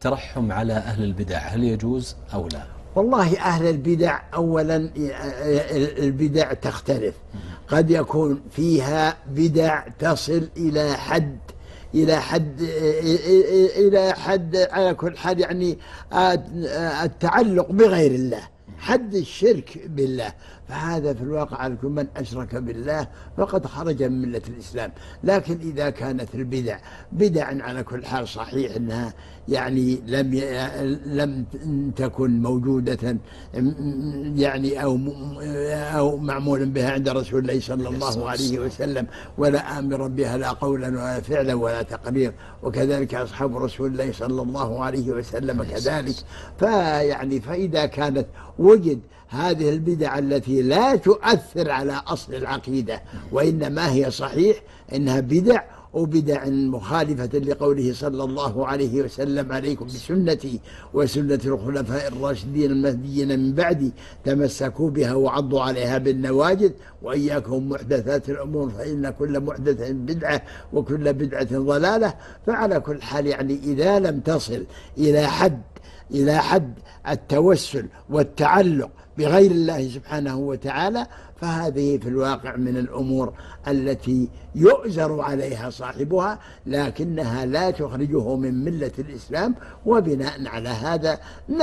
الترحم على أهل البدع هل يجوز أو لا؟ والله أهل البدع أولا البدع تختلف، قد يكون فيها بدع تصل إلى حد على كل حال، يعني التعلق بغير الله، حد الشرك بالله، فهذا في الواقع على كل من أشرك بالله فقد خرج من ملة الإسلام. لكن إذا كانت البدع بدع على كل حال صحيح أنها يعني لم تكن موجودة يعني أو معمولا بها عند رسول الله صلى الله عليه وسلم، ولا آمرا بها لا قولا ولا فعلا ولا تقرير، وكذلك أصحاب رسول الله صلى الله عليه وسلم كذلك. فإذا كانت وجد هذه البدع التي لا تؤثر على أصل العقيدة وإنما هي صحيح إنها بدع، وبدع مخالفة لقوله صلى الله عليه وسلم: عليكم بسنتي وسنة الخلفاء الراشدين المهديين من بعدي، تمسكوا بها وعضوا عليها بالنواجذ، وإياكم محدثات الأمور فإن كل محدثة بدعة وكل بدعة ضلالة. فعلى كل حال يعني إذا لم تصل إلى حد التوسل والتعلق بغير الله سبحانه وتعالى، فهذه في الواقع من الأمور التي يؤجر عليها صاحبها، لكنها لا تخرجه من ملة الإسلام. وبناء على هذا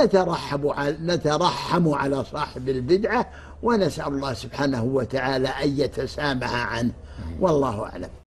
نترحم على صاحب البدعة، ونسأل الله سبحانه وتعالى أن يتسامح عنه، والله أعلم.